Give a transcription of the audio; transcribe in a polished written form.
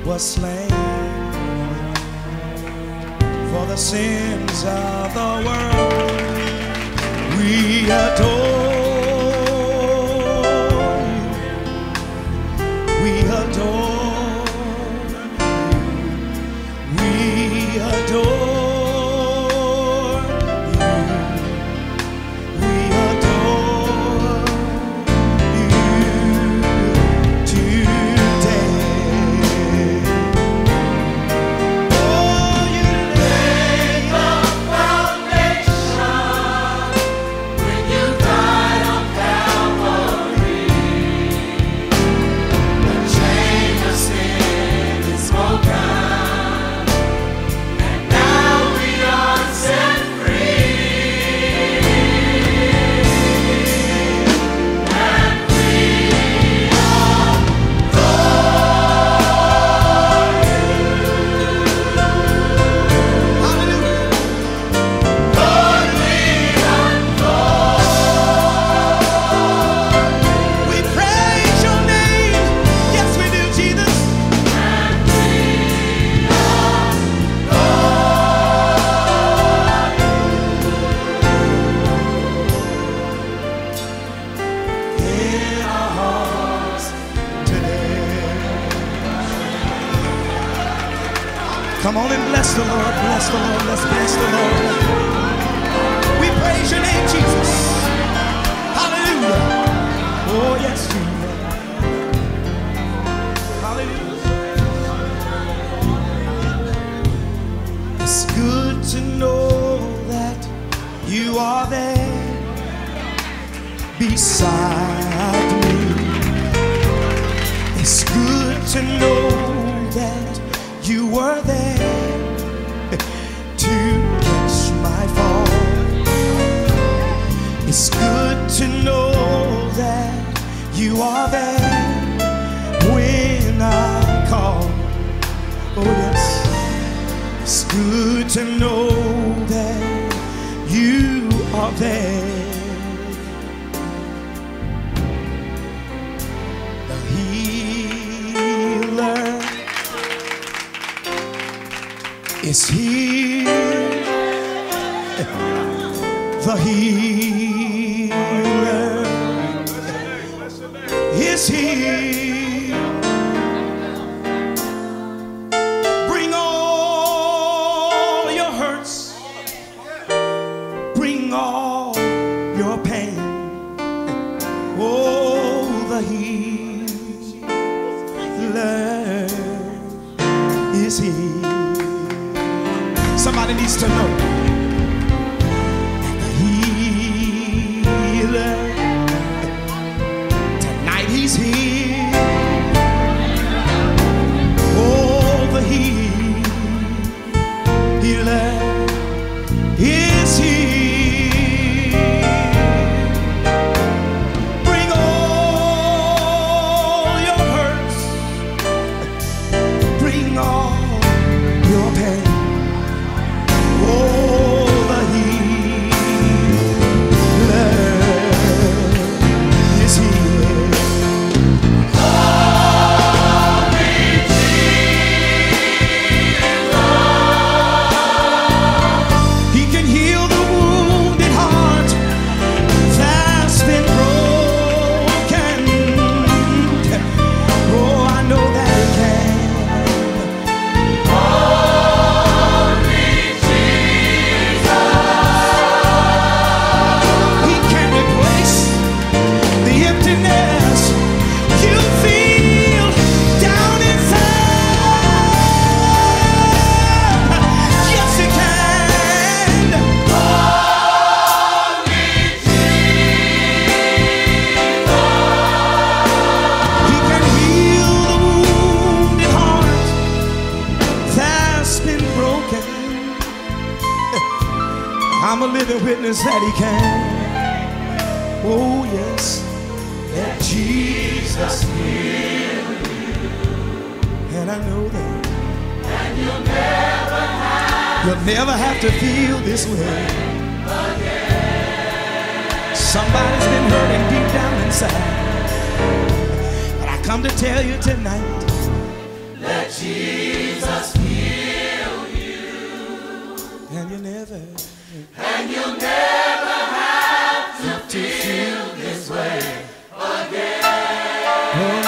was slain for the sins of the world. We adore you. We adore you. We adore you. We adore you today. Oh, you laid the foundation when you died on Calvary. The chain of sin is broken. Come on and bless the Lord, bless the Lord, let's bless the Lord. We praise your name, Jesus. Hallelujah. Oh, yes, Jesus. Hallelujah. It's good to know that you are there beside me. It's good to know that you were there to catch my fall. It's good to know that you are there when I call. Oh yes, it's good to know that you are there. The healer is here. The healer is here. Bring all your hurts, bring all your pain. Oh, the healer is here. Somebody needs to know that the healer tonight, he's here. Oh, the healer is here. Bring all your hurts, bring all your pain. I'm a living witness that he can. Oh yes, that Jesus heal you. And I know that. And you'll never have to feel this way again. Somebody's been hurting deep down inside, but I come to tell you tonight, Let Jesus heal you. And you'll never have to feel this way again. Oh,